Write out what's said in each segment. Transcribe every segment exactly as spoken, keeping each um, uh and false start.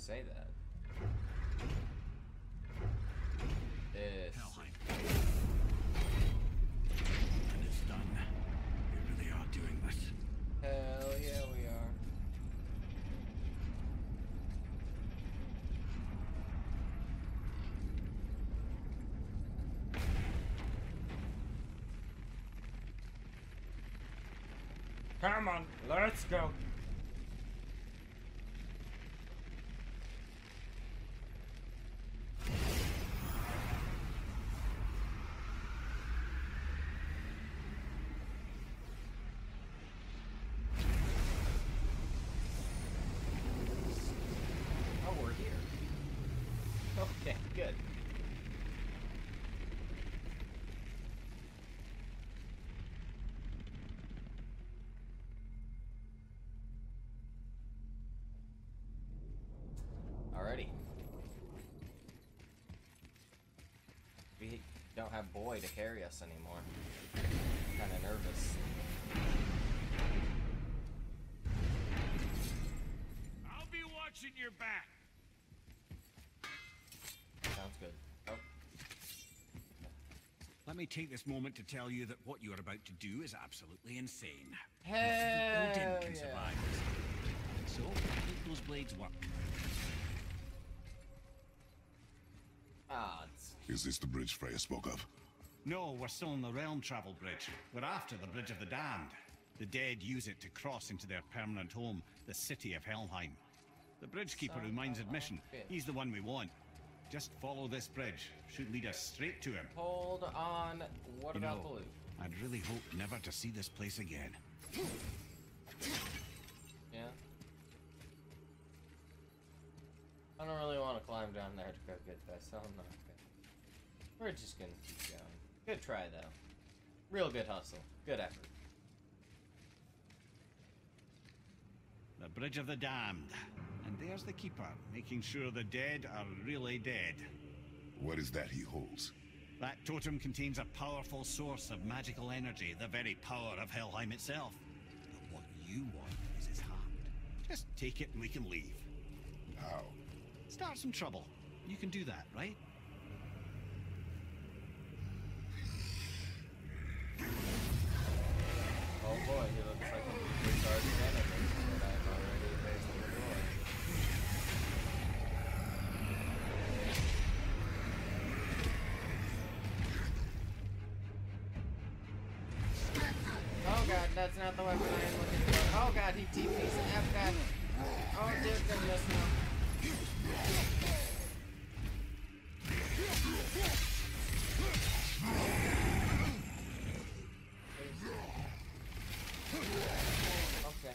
say that. This. Helheim. And it's done. We really are doing this. Hell yeah, we are. Come on, let's go. Oh, we're here. Okay, good. Alrighty. We don't have Boy to carry us anymore. Kind of nervous. I'll be watching your back. Sounds good. Oh. Let me take this moment to tell you that what you are about to do is absolutely insane. Hell Odin yeah. can survive this. So, make those blades work. Ah, it's... Is this the bridge Freya spoke of? No, we're still on the realm travel bridge. We're after the Bridge of the Damned. The dead use it to cross into their permanent home, the city of Helheim. The bridgekeeper who minds admission, he's the one we want. Just follow this bridge. Should lead us straight to him. Hold on. What You about know, the loot? I'd really hope never to see this place again. Yeah. I don't really want to climb down there to go get this, so I'm not gonna. We're just gonna keep going. Good try, though. Real good hustle. Good effort. The Bridge of the Damned. And there's the Keeper, making sure the dead are really dead. What is that he holds? That totem contains a powerful source of magical energy, the very power of Helheim itself. But what you want is his heart. Just take it and we can leave. How? Start some trouble. You can do that, right? Oh boy, he looks like a retarded enemy that I've already faced before. Oh god, that's not the weapon I am looking for. Oh god, he T P's. Oh god. Oh dear goodness, no. Okay.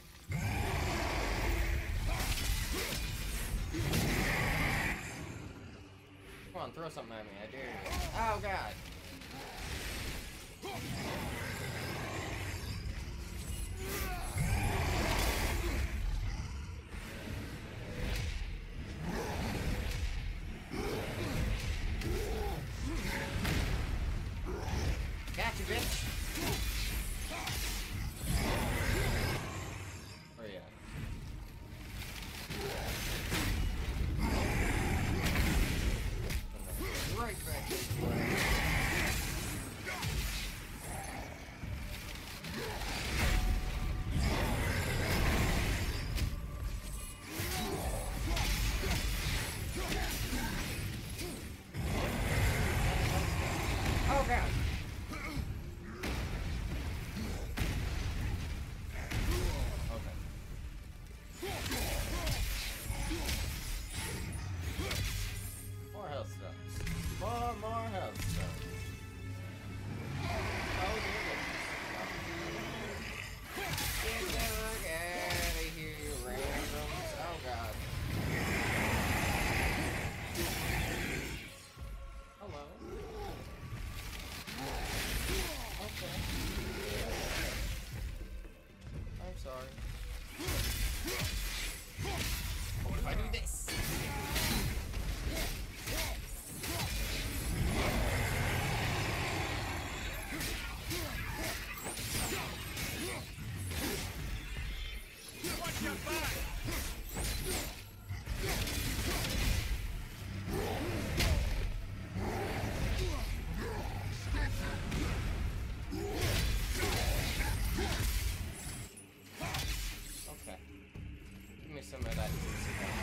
Come on, throw something at me, I dare you. Oh god. Gotcha, bitch. Where you at? Right back. some of that juicy stuff.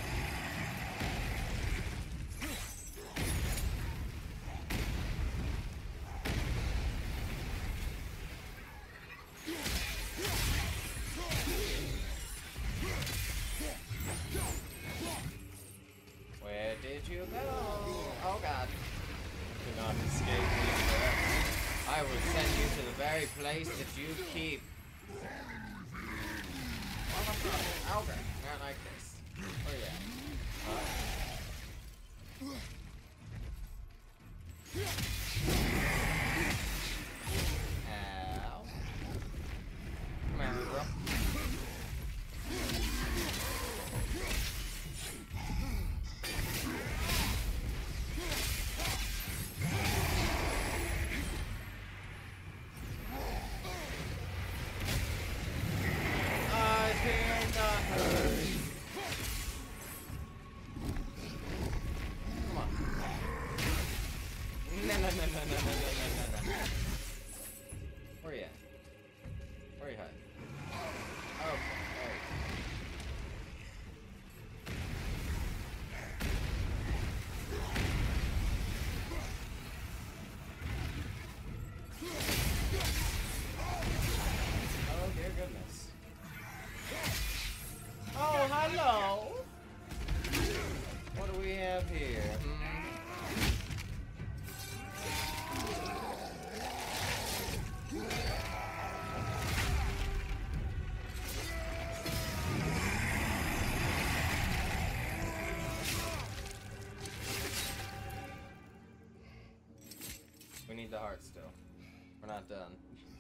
Where did you go? Oh god. Do not escape me, sir. I will send you to the very place that you keep. Okay, not like this. Oh yeah. Uh. Ow. Come here, bro. Where you at? Where you hiding? Oh, there oh, dear goodness. Oh, hello! What do we have here? Hmm? We need the heart still. We're not done.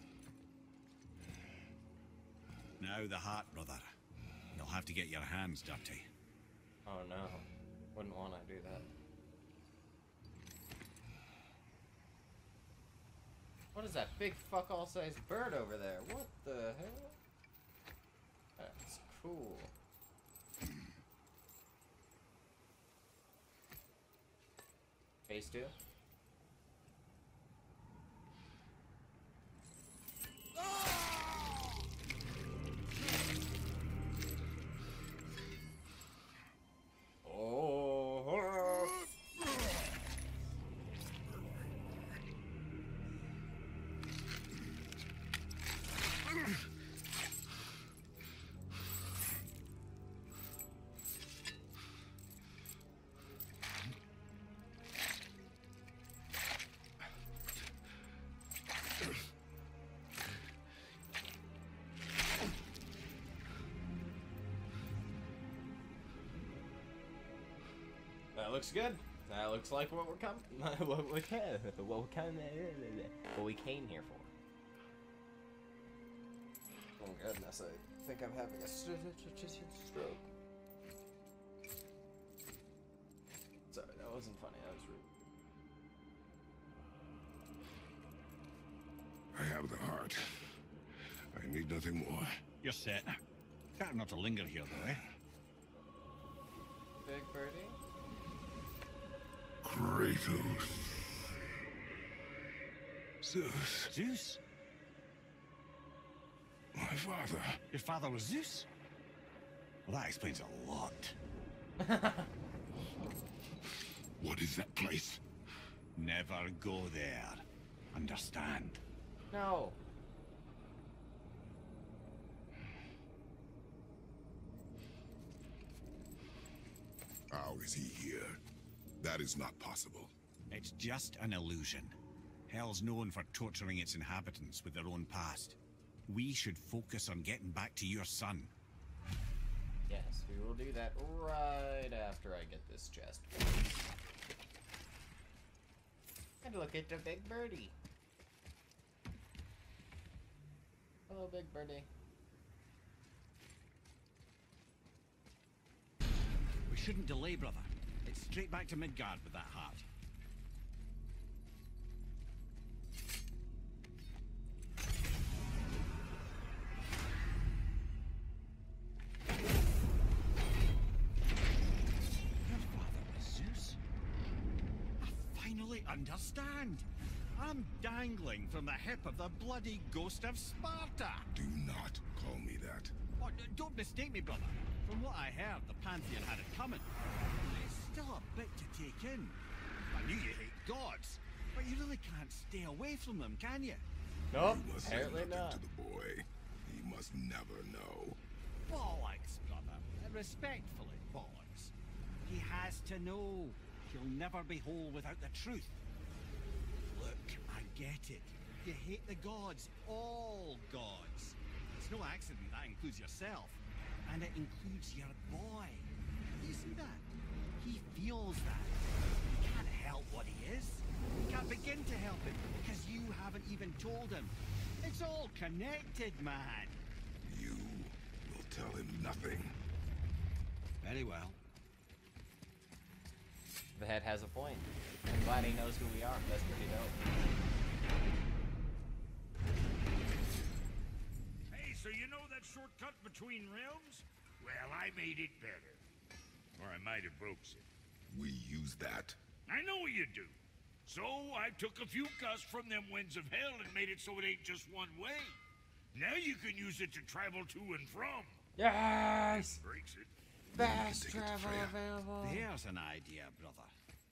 Now the heart, brother. You'll have to get your hands dirty. Oh no. Wouldn't want to do that. What is that big fuck all sized bird over there? What the hell? That's cool. Phase two? That looks good. That looks like what we're coming, what we can, what we can, what we came here for. Oh goodness, I think I'm having a stroke. Sorry, that wasn't funny. That was rude. I have the heart. I need nothing more. You're set. Better not to linger here, though, eh? Big birdie. Kratos. Zeus. Zeus? My father. Your father was Zeus? Well, that explains a lot. What is that place? Never go there. Understand? No. How is he here? That is not possible. It's just an illusion. Hell's known for torturing its inhabitants with their own past. We should focus on getting back to your son. Yes, we will do that right after I get this chest. And look at the big birdie. Hello, big birdie. We shouldn't delay, brother. It's straight back to Midgard with that heart. Your father was Zeus? I finally understand. I'm dangling from the hip of the bloody ghost of Sparta. Do not call me that. Oh, d- don't mistake me, brother. From what I heard, the Pantheon had it coming. It's still a bit to take in. I knew you hate gods, but you really can't stay away from them, can you? Nope, You must say apparently nothing not. to the boy. He must never know. Bollocks, brother. Respectfully, bollocks. He has to know. He'll never be whole without the truth. Look, I get it. You hate the gods. All gods. It's no accident that includes yourself. And it includes your boy. You see that? He feels that. He can't help what he is. He can't begin to help it because you haven't even told him. It's all connected, man. You will tell him nothing. Very well. The head has a point. I'm glad he knows who we are. That's pretty dope. Hey, so you know that shortcut between realms? Well, I made it better. Or I might have broke it. We use that. I know you do. So I took a few gusts from them winds of hell and made it so it ain't just one way. Now you can use it to travel to and from. Yes! Breaks it. Fast take it to travel Freya. available. There's an idea, brother.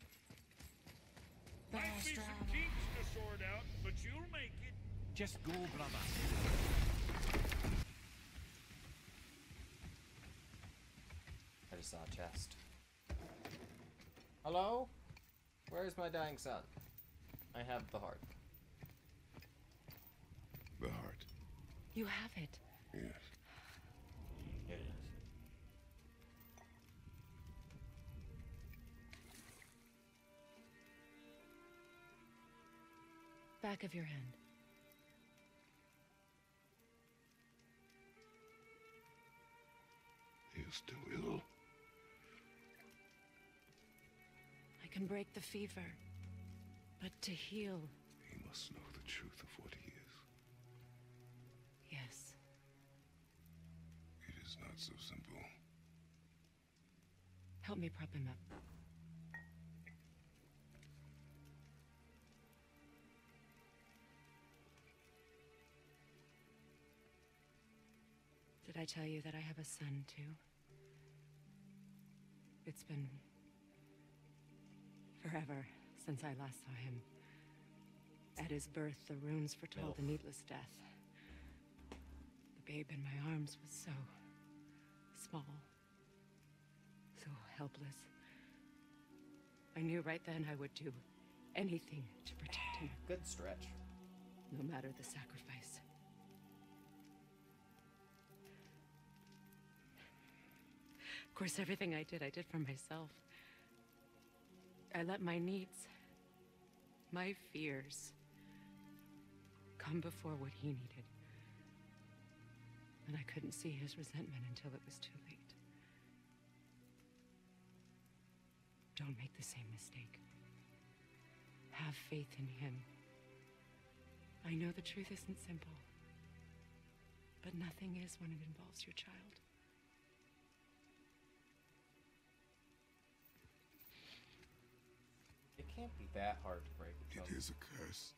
Might Fast be some travel. kinks to sort out, but you'll make it. Just go, brother. I just saw a chest. Hello? Where's my dying son? I have the heart. The heart. You have it. Yes. It is. Back of your hand. He is still ill. I can break the fever. But to heal, He must know the truth of what he is. yes. It is not so simple. Help me prop him up. Did I tell you that I have a son, too? It's been forever since I last saw him. At his birth, the runes foretold a needless death. The babe in my arms was so small, so helpless. I knew right then I would do anything to protect him, Good stretch. no matter the sacrifice. Of course, everything I did, I did for myself. I let my needs, my fears, come before what he needed. And I couldn't see his resentment until it was too late. Don't make the same mistake. Have faith in him. I know the truth isn't simple, but nothing is when it involves your child. It can't be that hard to break it. It is a curse.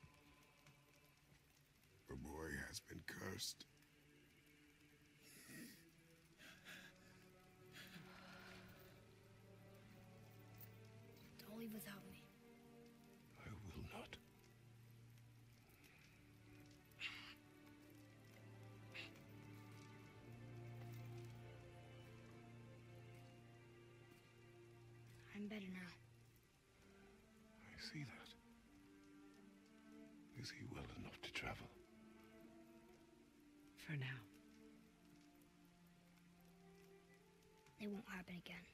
The boy has been cursed. Don't leave without me. I will not. I'm better now. I see that. Is he well enough to travel? For now. It won't happen again.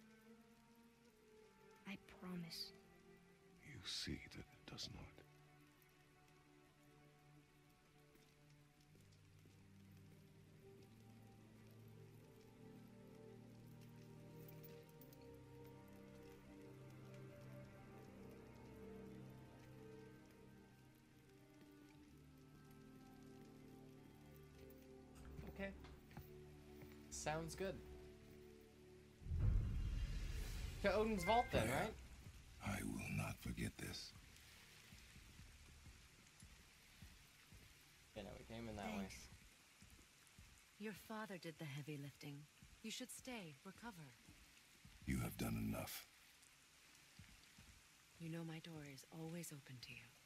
I promise. You see that it does not. Okay. Sounds good. To Odin's vault then, right? I will not forget this. You know, we came in that way. Thanks. Your father did the heavy lifting. You should stay, recover. You have done enough. You know my door is always open to you.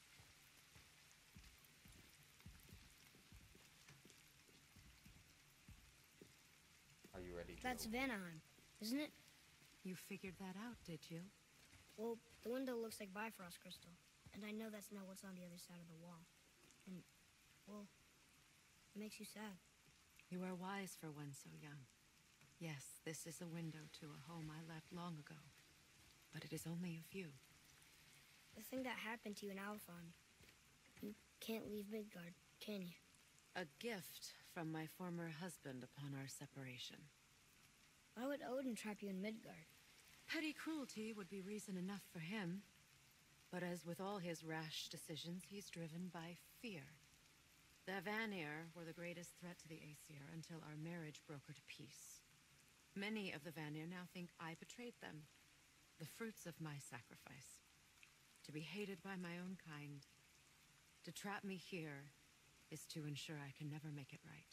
Are you ready to That's go? Vanaheim, isn't it? You figured that out, did you? Well, the window looks like Bifrost crystal, and I know that's not what's on the other side of the wall. And, well, it makes you sad. You are wise for one so young. Yes, this is a window to a home I left long ago, but it is only of you. The thing that happened to you in Alphon, you can't leave Midgard, can you? A gift from my former husband upon our separation. Why would Odin trap you in Midgard? Petty cruelty would be reason enough for him. But as with all his rash decisions, he's driven by fear. The Vanir were the greatest threat to the Aesir until our marriage broke her to peace. Many of the Vanir now think I betrayed them, the fruits of my sacrifice. To be hated by my own kind, to trap me here, is to ensure I can never make it right.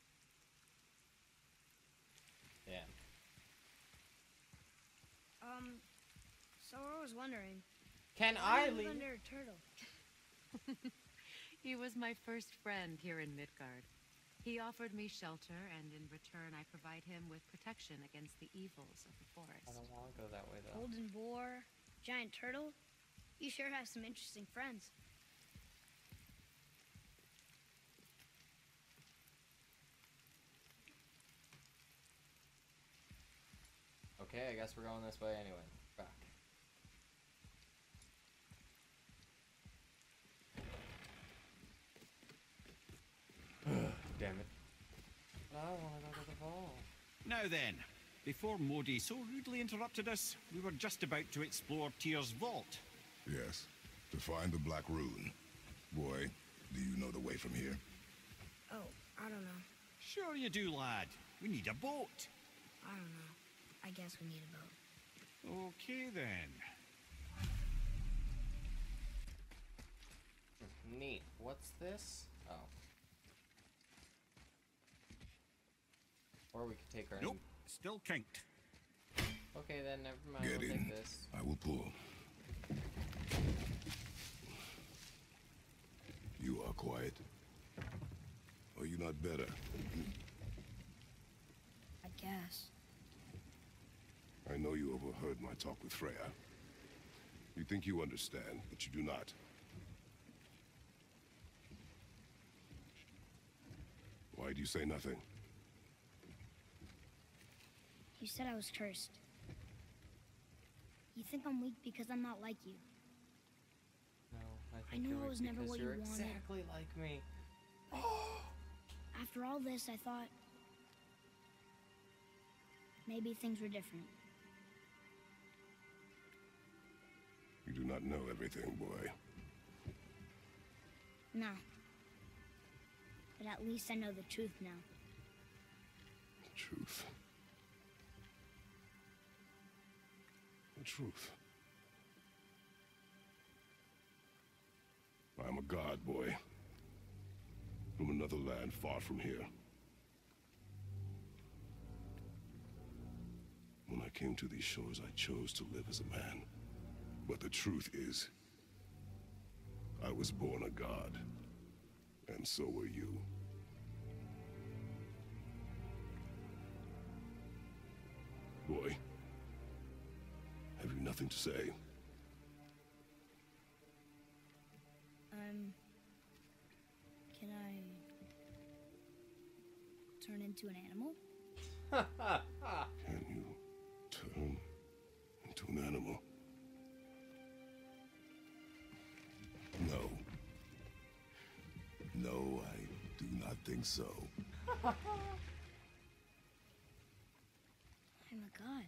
Yeah. Um, so I was wondering, Can why I do you live leave? under a turtle? He was my first friend here in Midgard. He offered me shelter, and in return I provide him with protection against the evils of the forest. I don't want to go that way though. Golden boar, giant turtle? You sure have some interesting friends. Okay, I guess we're going this way anyway. Back. Damn it. I want to go to the vault. Now then, before Modi so rudely interrupted us, we were just about to explore Tyr's vault. Yes, to find the Black Rune. Boy, do you know the way from here? Oh, I don't know. Sure you do, lad. We need a boat. I don't know. I guess we need a boat. Okay then. Neat. What's this? Oh. Or we could take our... Nope, still kinked. Okay, then never mind. Get we'll in. take this. I will pull. You are quiet. Are you not better? I guess. I know you overheard my talk with Freya. You think you understand, but you do not. Why do you say nothing? You said I was cursed. You think I'm weak because I'm not like you. No, I I think know you're I weak was never because what you you're wanted. exactly like me. After all this, I thought maybe things were different. You do not know everything, boy. No. But at least I know the truth now. The truth. The truth. I am a god, boy. From another land far from here. When I came to these shores, I chose to live as a man. But the truth is, I was born a god. And so were you. Boy, have you nothing to say? Um, can I turn into an animal? Can you turn into an animal? No. No, I do not think so. I'm a god.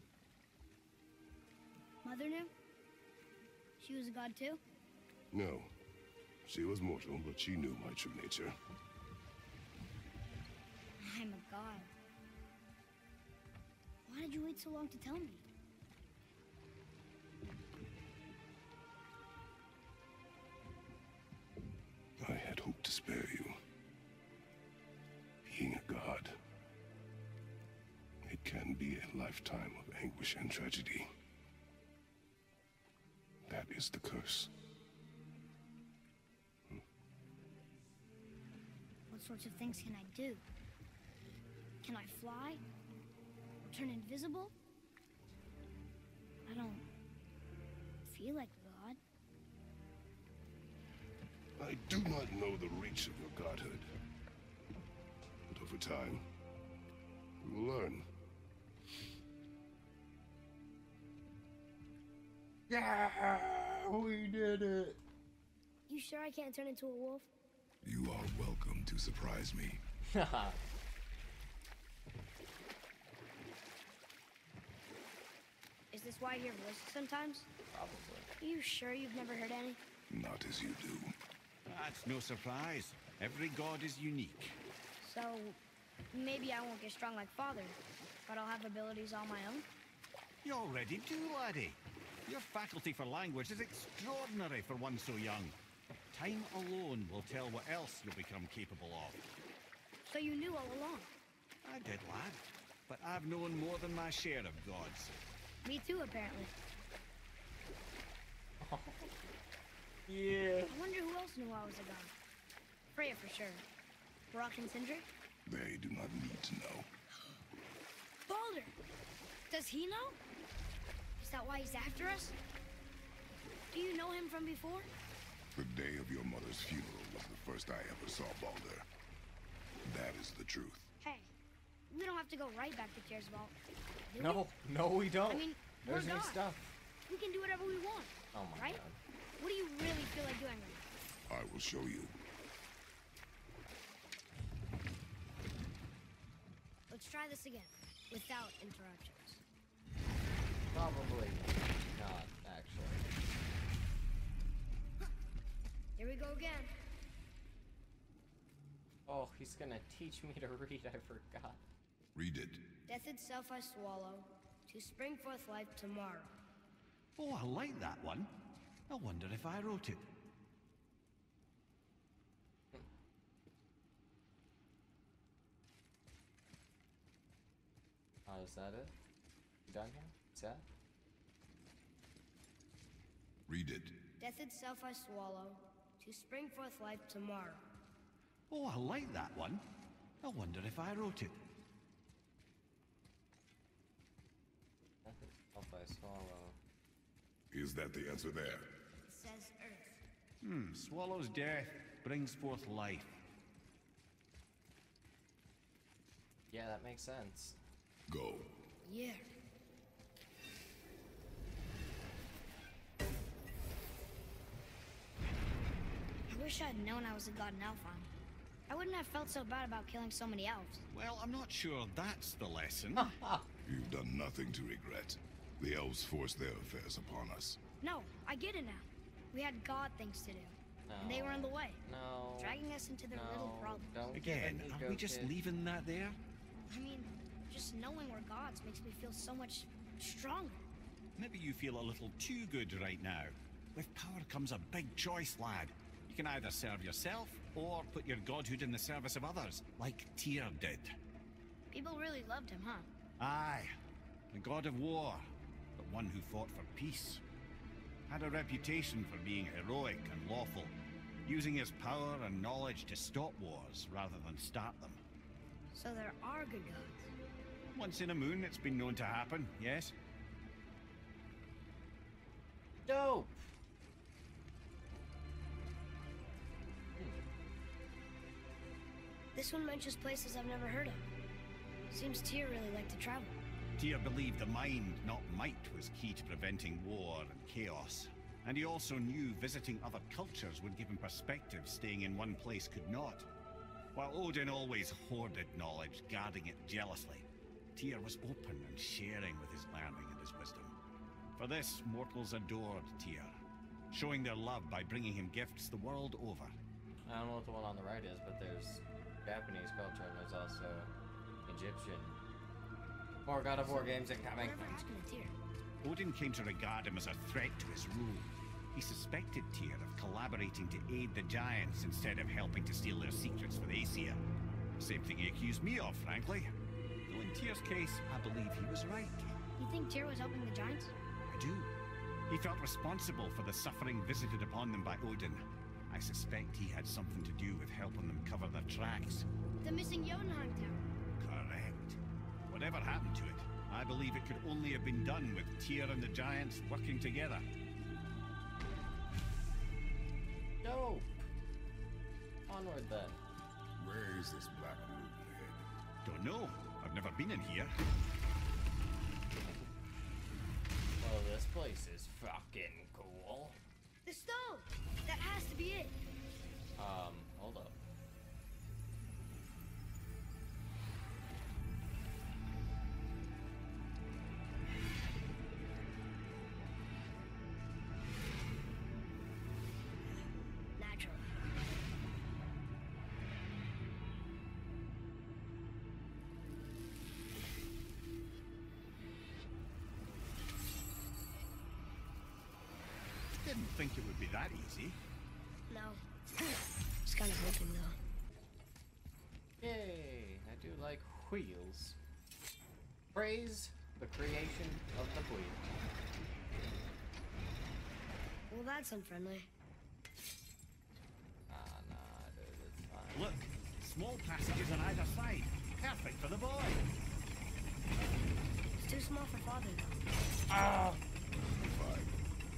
Mother knew? She was a god too? No. She was mortal, but she knew my true nature. I'm a god. Why did you wait so long to tell me? I had hoped to spare you. Being a god and be a lifetime of anguish and tragedy. That is the curse. Hmm. What sorts of things can I do? Can I fly? Or turn invisible? I don't feel like God. I do not know the reach of your godhood. But over time, we will learn. Yeah, we did it. You sure I can't turn into a wolf? You are welcome to surprise me. Is this why I hear voices sometimes? Probably. Are you sure you've never heard any? Not as you do. That's no surprise. Every god is unique. So, maybe I won't get strong like Father, but I'll have abilities all my own? You already do, laddie. Your faculty for language is extraordinary for one so young. Time alone will tell what else you'll become capable of. So you knew all along? I did, lad. But I've known more than my share of gods. Me too, apparently. Yeah. I wonder who else knew I was a god. Freya for sure. Brock and Sindri? They do not need to know. Baldur! Does he know? Is that why he's after us? Do you know him from before? The day of your mother's funeral was the first I ever saw Baldur. That is the truth. Hey, we don't have to go right back to Tiersvald. do we? No, no, we don't. I mean, There's we're new gods. stuff. We can do whatever we want, Oh my right? god. What do you really feel like doing right I will show you. now? Let's try this again, without interruptions. Probably not, actually. Here we go again. Oh, he's gonna teach me to read, I forgot. Read it. Death itself I swallow, to spring forth life tomorrow. Oh, I like that one. I wonder if I wrote it. Oh, is that it? You done here? Is that? Read it. Death itself I swallow, to spring forth life tomorrow. Oh, I like that one. I wonder if I wrote it. Death itself I swallow. Is that the answer there? It says Earth. Hmm, swallows death, brings forth life. Yeah, that makes sense. Go. Yeah. I wish I'd known I was a god in Alfheim. I wouldn't have felt so bad about killing so many elves. Well, I'm not sure that's the lesson. You've done nothing to regret. The elves forced their affairs upon us. No, I get it now. We had god things to do. No. And they were in the way, No. dragging us into their no, little problems. Don't give Again, it are ego we just kid. leaving that there? I mean, just knowing we're gods makes me feel so much stronger. Maybe you feel a little too good right now. With power comes a big choice, lad. You can either serve yourself, or put your godhood in the service of others, like Tyr did. People really loved him, huh? Aye, the god of war, but one who fought for peace. Had a reputation for being heroic and lawful, using his power and knowledge to stop wars rather than start them. So there are good gods. Once in a moon, it's been known to happen, yes? Dope! This one mentions places I've never heard of. Seems Tyr really liked to travel. Tyr believed the mind, not might, was key to preventing war and chaos. And he also knew visiting other cultures would give him perspective staying in one place could not. While Odin always hoarded knowledge, guarding it jealously, Tyr was open and sharing with his learning and his wisdom. For this, mortals adored Tyr, showing their love by bringing him gifts the world over. I don't know what the one on the right is, but there's Japanese culture and there's also Egyptian. More God of War games incoming. Whatever happened to Tyr? Odin came to regard him as a threat to his rule. He suspected Tyr of collaborating to aid the Giants instead of helping to steal their secrets for the Aesir. Same thing he accused me of, frankly. Though in Tyr's case, I believe he was right. You think Tyr was helping the giants? I do. He felt responsible for the suffering visited upon them by Odin. I suspect he had something to do with helping them cover their tracks. The missing Jotunheim tower. Correct. Whatever happened to it, I believe it could only have been done with Tyr and the giants working together. Dope. Onward then. Where is this Black Moon head? Don't know. I've never been in here. Well, this place is fucking cool. The stone! That has to be it. Um, hold up. Naturally. Didn't think it would be that easy. No. Just kind of hoping, though. Yay! I do like wheels. Praise the creation of the wheel. Well, that's unfriendly. Ah, nah, dude, it's fine. Look, small passages on either side. Perfect for the boy. It's too small for father, though. Ah! Fine.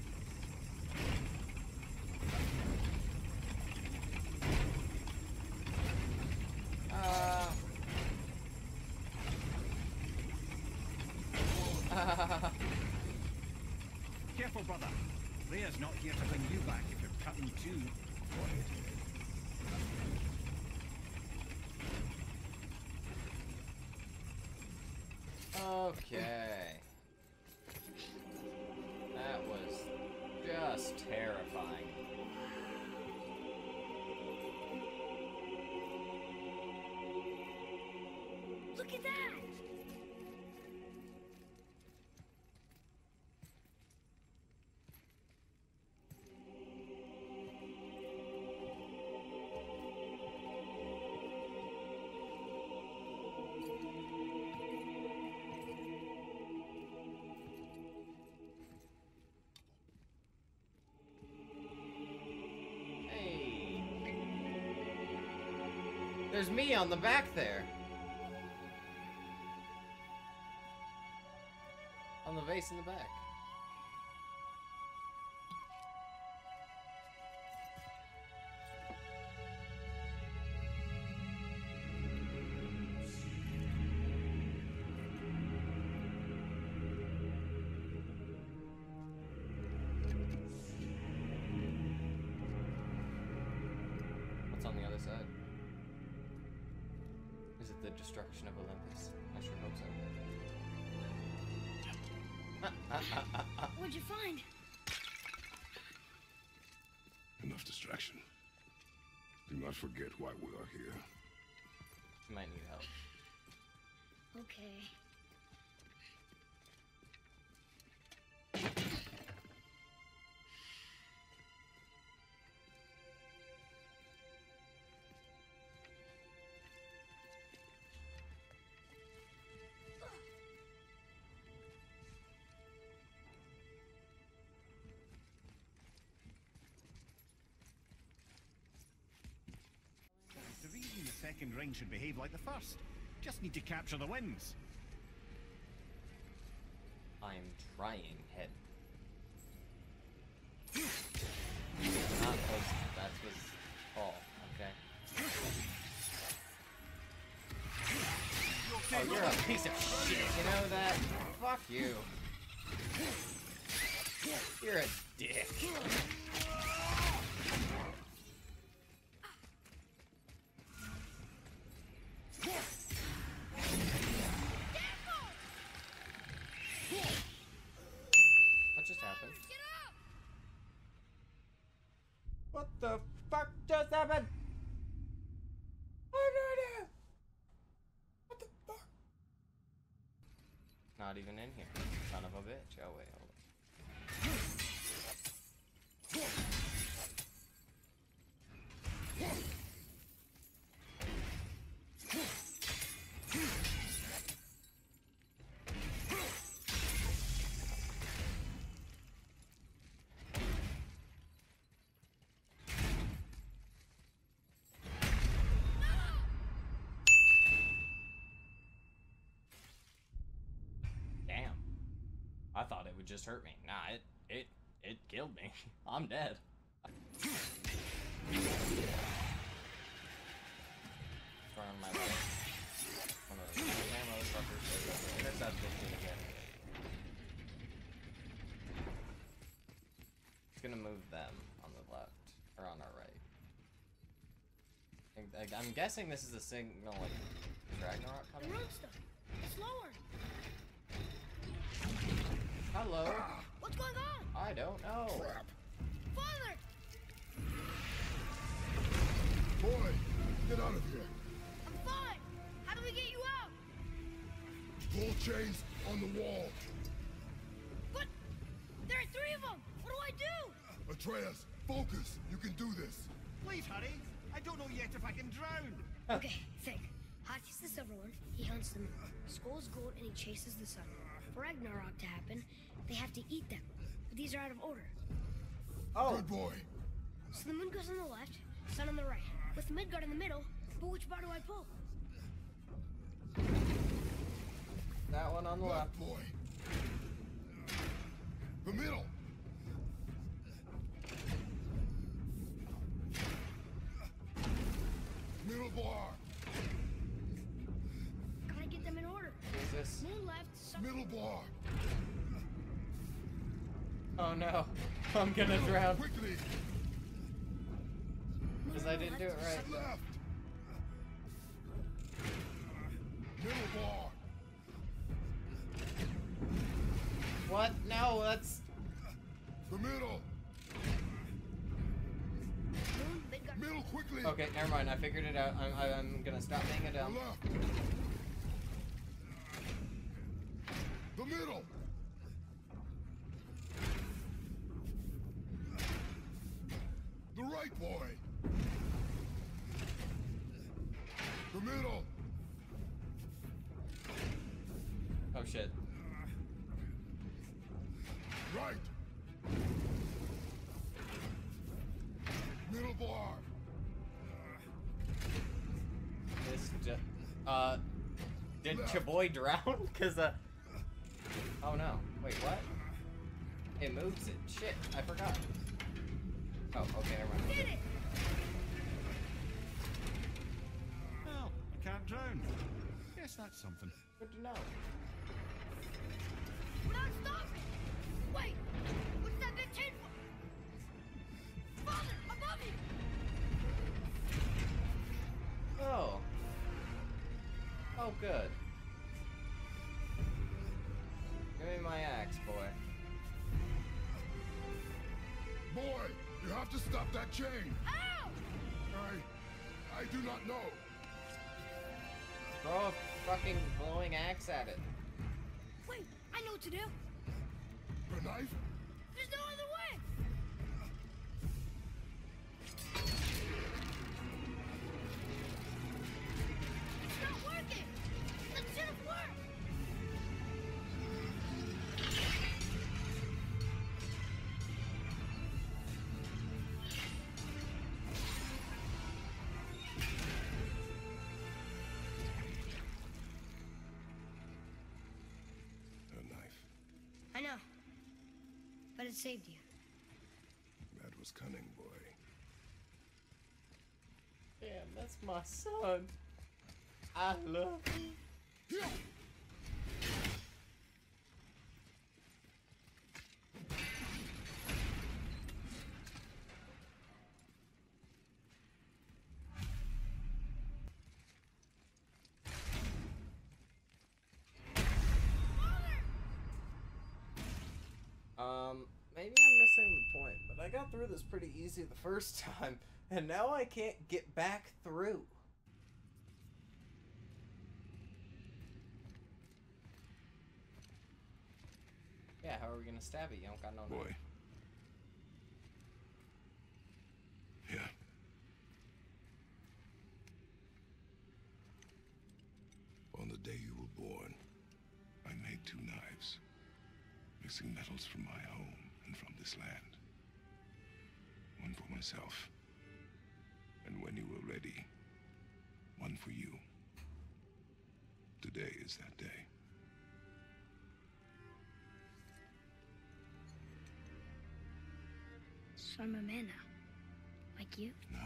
Ah! Ah! Careful, brother. Rhea's not here to bring you back if you're cutting too. Okay. That was just terrifying. Look at that! Hey. There's me on the back there. On the vase in the back. What's on the other side? Is it the destruction of Olympus? I sure hope so. What'd you find? Enough distraction. Do not forget why we are here. You might need help. Okay. The reason the second ring should behave like the first. Just need to capture the winds. I'm trying, head. Not close. That's what's all, okay? Oh, you're a piece of shit, you know that? Fuck you. You're a dick. What just happened? What the fuck just happened? I don't know. What the fuck? Not even in here. Son of a bitch. Oh wait, hold on. I thought it would just hurt me. Nah, it it it killed me. I'm dead. Throwing my way. One of those damn motherfuckers. There's that fifteen again. It's gonna move them on the left or on our right. I, I'm guessing this is a signal like Ragnarok The coming. road stuff. It's lower. Hello. What's going on? I don't know. Father! Boy, get out of here. I'm fine. How do we get you out? Pull chains on the wall. But there are three of them. What do I do? Atreus, focus. You can do this. Please hurry. I don't know yet if I can drown. Okay, think. Hati's the silver one. He hunts them. Skull's gold and he chases the sun. For Ragnarok to happen, they have to eat them. But these are out of order. Oh. Good boy. So the moon goes on the left, sun on the right. With Midgard in the middle, but which bar do I pull? That one on the left. Left boy. The middle. Middle bar. Gotta get them in order. Jesus. Moon left, sun. Middle bar. Oh no. I'm gonna drown. Quickly. Because I didn't do it right. Left. Middle bar. What? No, that's... The middle. Moon, Midgard. Middle quickly. Okay, never mind. I figured it out. I'm, I- I'm gonna stop being a The dumb. left. The middle. The right boy. The middle. Oh shit. Right. Middle bar. This just... Uh... Did Left. your boy drown? Because, uh... Oh no. Wait, what? It moves it. Shit, I forgot. Oh, okay, never mind. Did it! Well, I can't drown. Guess that's something. Good to know. We're not stopping! Wait! What's that big chain for? Father, above you! Oh. Oh, good. Give me my axe, boy. Boy, you have to stop that chain. Ow! I... I do not know. Throw a fucking glowing axe at it. Wait, I know what to do. The knife? There's no other way! It's not working! That should have worked! A knife. I know. But it saved you. That was cunning, boy. Damn, that's my son. I love you. Here! Um, maybe I'm missing the point, but I got through this pretty easy the first time, and now I can't get back through. Yeah, how are we gonna stab it? You don't got no Boy. knife. Yeah. On the day you were born, I made two knives, mixing metals from my home and from this land. One for myself, and when you were ready, one for you. Today is that day. So I'm a man now. Like you? No.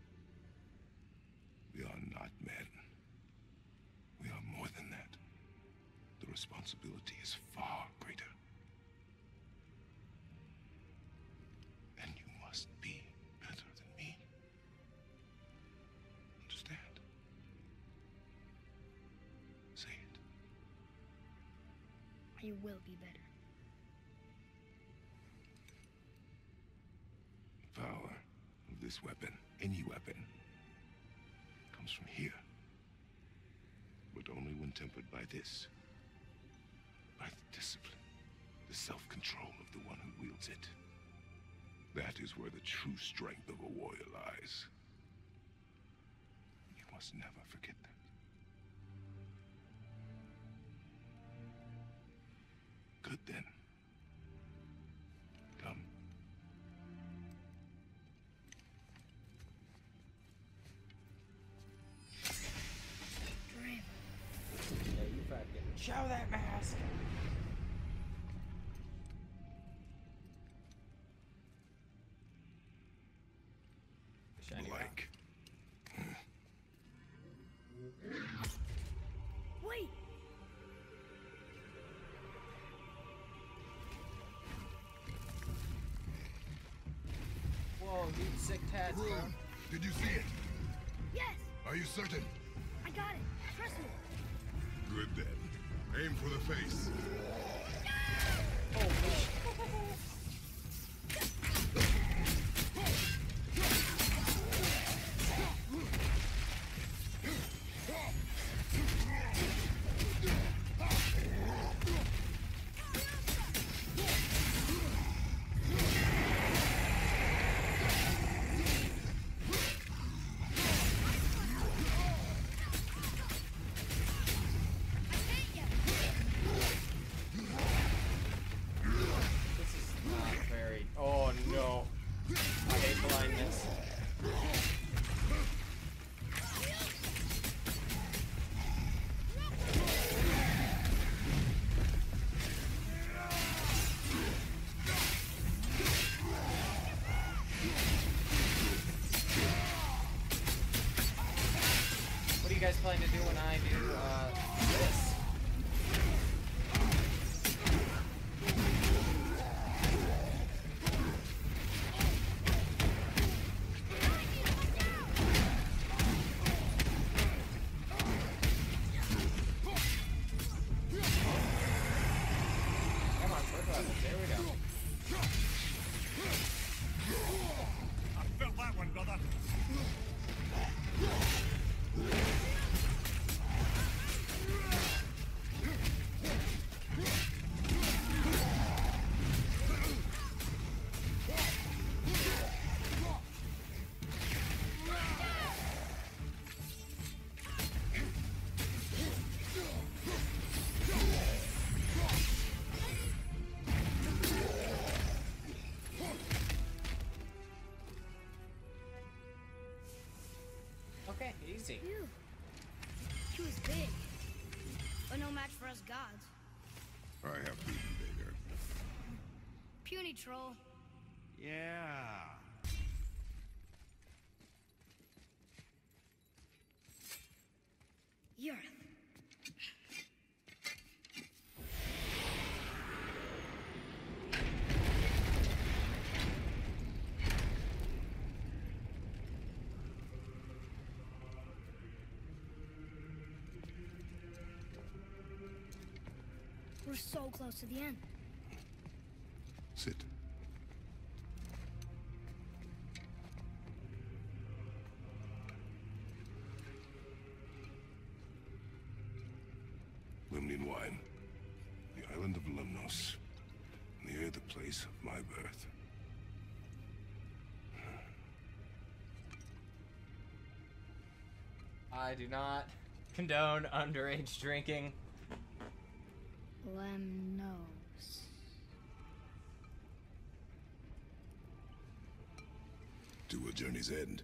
We are not men. We are more than that. The responsibility is far greater. And you must be better than me. Understand? Say it. I will be better. The power of this weapon, any weapon, comes from here. But only when tempered by this. By the discipline, the self-control of the one who wields it. That is where the true strength of a warrior lies. You must never forget that. Good then. Come. Dream. Yeah, you fucking show that mask. Shiny rock. Blank. Wait! Whoa, dude, sick tats, bro. Rune, did you see it? Yes! Are you certain? I got it! Trust me! Good then. Aim for the face. Oh, man. This is not very... Oh, no. I hate blindness. What do you guys plan to do when I do, uh, this? Come on, first level. There we go. I felt that one, brother. Okay, easy. Phew. He was big. But no match for us gods. I have beaten bigger. Puny troll. Yeah. You're... We're so close to the end. Sit. Limnian wine. The island of Lemnos. Near the place of my birth. I do not condone underage drinking. Lemnos. To a journey's end.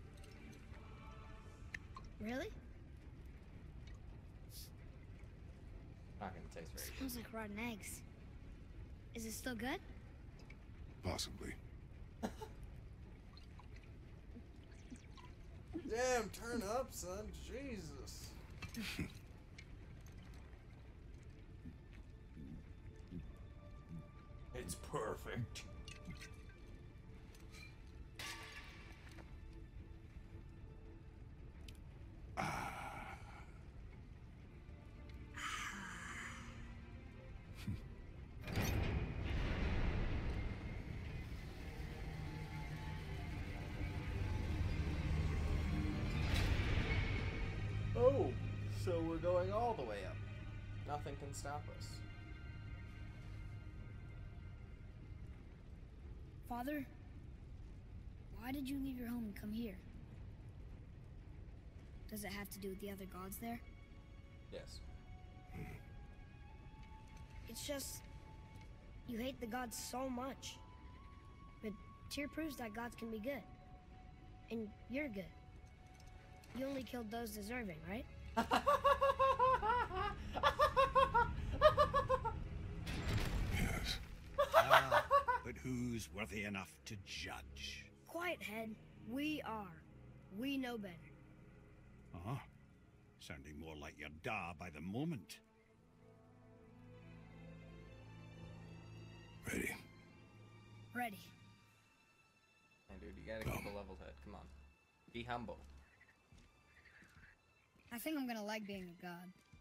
Really? Not gonna taste very good. Smells like rotten eggs. Is it still good? Possibly. Damn, turn up, son. Jesus. It's perfect. Oh, so we're going all the way up. Nothing can stop us. Father, why did you leave your home and come here? Does it have to do with the other gods there? Yes. It's just... you hate the gods so much. But Tyr proves that gods can be good. And you're good. You only killed those deserving, right? Yes. Ah, but who's worthy enough to judge? Quiet, head. We are. We know better. Uh-huh. Sounding more like your da by the moment. Ready? Ready. Hey, dude, you gotta keep a level head. Come on. Be humble. I think I'm gonna like being a god.